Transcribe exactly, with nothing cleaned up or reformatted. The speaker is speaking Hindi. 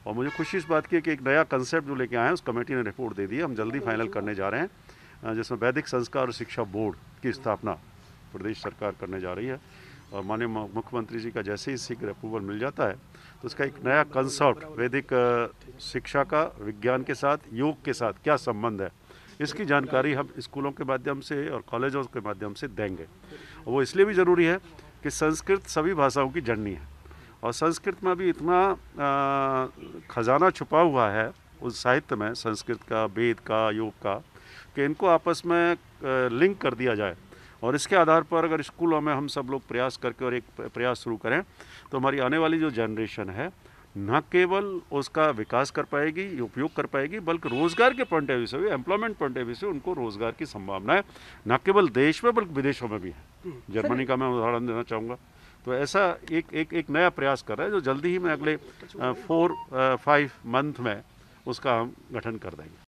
और मुझे खुशी इस बात की है कि एक नया कंसेप्ट जो लेके आए हैं उस कमेटी ने रिपोर्ट दे दी है, हम जल्दी फाइनल करने जा रहे हैं, जिसमें वैदिक संस्कार और शिक्षा बोर्ड की स्थापना प्रदेश सरकार करने जा रही है। और माननीय मुख्यमंत्री जी का जैसे ही शीघ्र अप्रूवल मिल जाता है तो इसका एक नया कंसेप्ट वैदिक शिक्षा का विज्ञान के साथ, योग के साथ क्या संबंध है, इसकी जानकारी हम स्कूलों के माध्यम से और कॉलेजों के माध्यम से देंगे। और वो इसलिए भी ज़रूरी है कि संस्कृत सभी भाषाओं की जननी है और संस्कृत में भी इतना खजाना छुपा हुआ है उस साहित्य में, संस्कृत का, वेद का, योग का, कि इनको आपस में लिंक कर दिया जाए। और इसके आधार पर अगर स्कूलों में हम सब लोग प्रयास करके और एक प्रयास शुरू करें तो हमारी आने वाली जो जनरेशन है न केवल उसका विकास कर पाएगी, उपयोग कर पाएगी, बल्कि रोज़गार के पॉइंट ऑफ व्यू से भी, एम्प्लॉयमेंट पॉइंट ऑफ व्यू से उनको रोज़गार की संभावनाएं न केवल देश में बल्कि विदेशों में भी है। जर्मनी का मैं उदाहरण देना चाहूँगा। तो ऐसा एक एक एक नया प्रयास कर रहा है जो जल्दी ही मैं अगले फोर फाइव मंथ में उसका हम गठन कर देंगे।